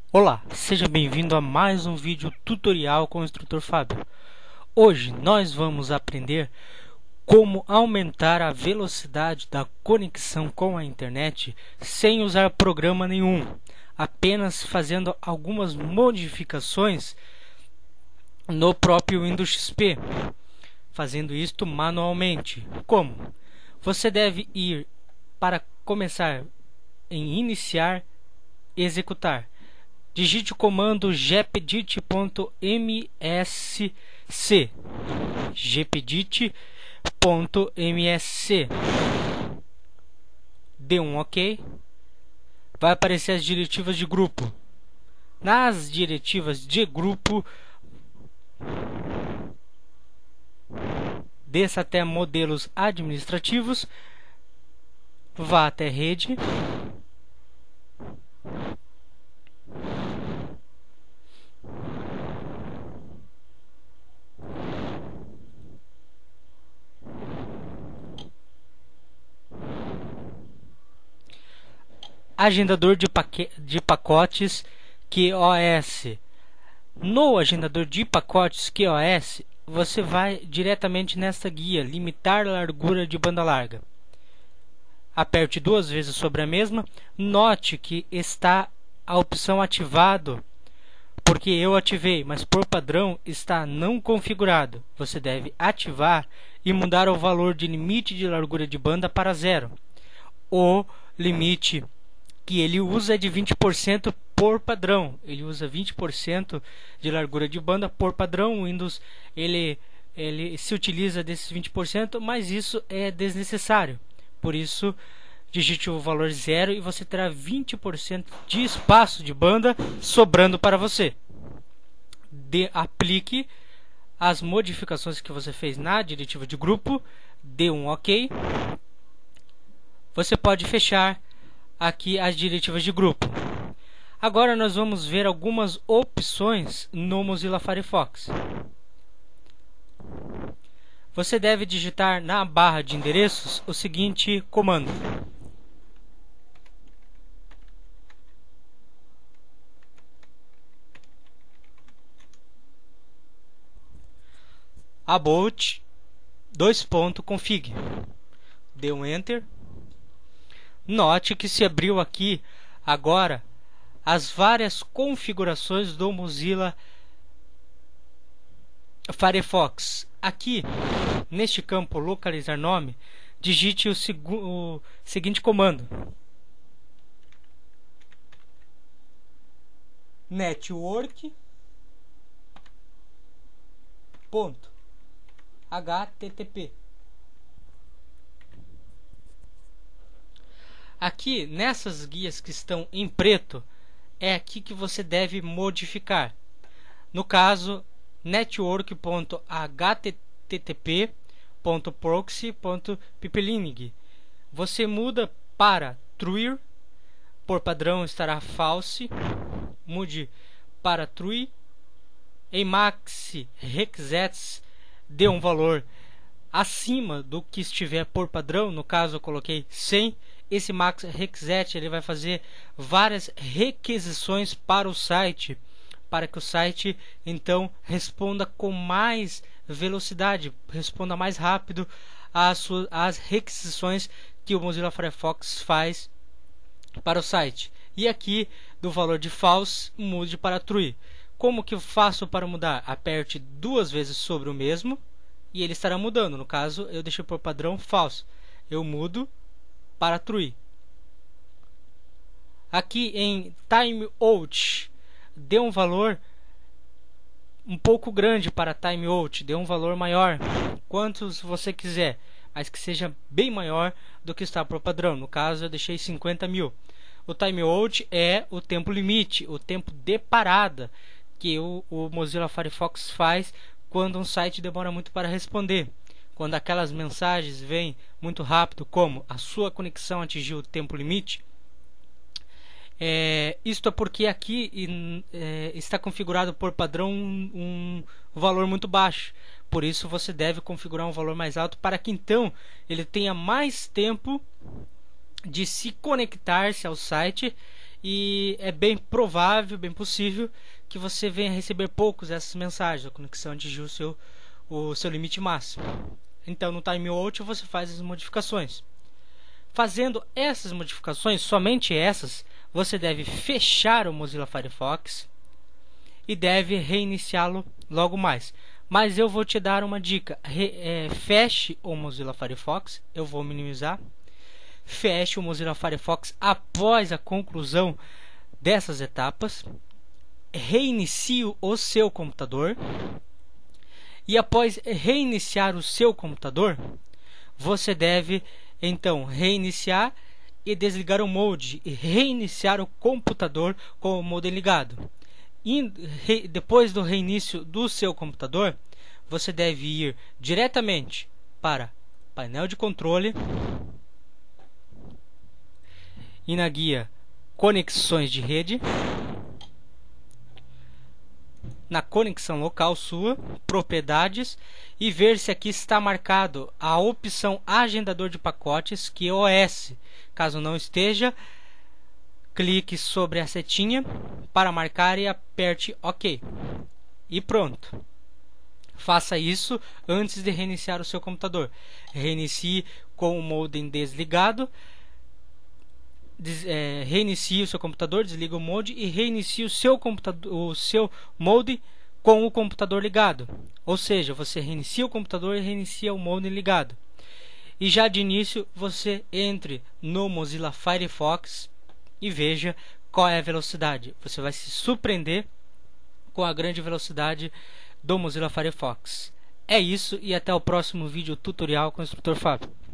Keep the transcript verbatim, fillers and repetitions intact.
Olá, seja bem-vindo a mais um vídeo tutorial com o instrutor Fábio. Hoje nós vamos aprender como aumentar a velocidade da conexão com a internet sem usar programa nenhum, apenas fazendo algumas modificações no próprio Windows X P, fazendo isto manualmente. Como? Você deve ir para começar em iniciar e executar. Digite o comando gpedit.msc gpedit.msc dê um OK. Vai aparecer as diretivas de grupo. Nas diretivas de grupo, desça até modelos administrativos, vá até rede, agendador de, de pacotes Q o S. No agendador de pacotes Q o S, você vai diretamente nesta guia, limitar a largura de banda larga. Aperte duas vezes sobre a mesma. Note que está a opção ativado, porque eu ativei, mas por padrão está não configurado. Você deve ativar e mudar o valor de limite de largura de banda para zero. O limite que ele usa é de vinte por cento por padrão. Ele usa vinte por cento de largura de banda por padrão. O Windows ele, ele se utiliza desses vinte por cento, mas isso é desnecessário. Por isso, digite o valor zero e você terá vinte por cento de espaço de banda sobrando para você. De, aplique as modificações que você fez na diretiva de grupo, dê um OK. Você pode fechar aqui as diretivas de grupo. Agora nós vamos ver algumas opções no Mozilla Firefox. Você deve digitar na barra de endereços o seguinte comando: about dois pontos config. Dê um enter. Note que se abriu aqui agora as várias configurações do Mozilla Firefox. Aqui, neste campo localizar nome, digite o, o seguinte comando: network ponto http. Aqui, nessas guias que estão em preto, é aqui que você deve modificar. No caso, network ponto http ponto proxy ponto pipeline. Você muda para true, por padrão estará false. Mude para true. Em max resets, dê um valor acima do que estiver por padrão. No caso, eu coloquei cem. Esse max reset ele vai fazer várias requisições para o site, para que o site então responda com mais velocidade, responda mais rápido às, suas, às requisições que o Mozilla Firefox faz para o site. E aqui do valor de false, mude para true. Como que eu faço para mudar? Aperte duas vezes sobre o mesmo e ele estará mudando. No caso, eu deixei por padrão false. Eu mudo para true. Aqui em timeout, dê um valor um pouco grande para timeout, dê um valor maior, quantos você quiser, mas que seja bem maior do que está por padrão. No caso, eu deixei cinquenta mil. O timeout é o tempo limite, o tempo de parada que o, o Mozilla Firefox faz quando um site demora muito para responder. Quando aquelas mensagens vêm muito rápido, como a sua conexão atingiu o tempo limite, é, isto é porque aqui é, está configurado por padrão um, um valor muito baixo. Por isso você deve configurar um valor mais alto para que então ele tenha mais tempo de se conectar-se ao site e é bem provável, bem possível que você venha receber poucos dessas mensagens. A conexão atingiu o seu, o seu limite máximo. Então no timeout você faz as modificações. Fazendo essas modificações, somente essas, você deve fechar o Mozilla Firefox e deve reiniciá-lo logo mais. Mas eu vou te dar uma dica. Re, é, feche o Mozilla Firefox. Eu vou minimizar. Feche o Mozilla Firefox após a conclusão dessas etapas. Reinicie o seu computador. E após reiniciar o seu computador, você deve então reiniciar e desligar o modem e reiniciar o computador com o modem ligado. E re, depois do reinício do seu computador, você deve ir diretamente para painel de controle e na guia conexões de rede, na conexão local sua, propriedades, e ver se aqui está marcado a opção agendador de pacotes, que é O S. Caso não esteja, clique sobre a setinha para marcar e aperte OK. E pronto. Faça isso antes de reiniciar o seu computador. Reinicie com o modem desligado. Des, é, reinicie o seu computador, desliga o modem e reinicie o seu computador, o seu modem com o computador ligado. Ou seja, você reinicia o computador e reinicia o modem ligado. E já de início você entre no Mozilla Firefox e veja qual é a velocidade. Você vai se surpreender com a grande velocidade do Mozilla Firefox. É isso e até o próximo vídeo tutorial com o instrutor Fábio.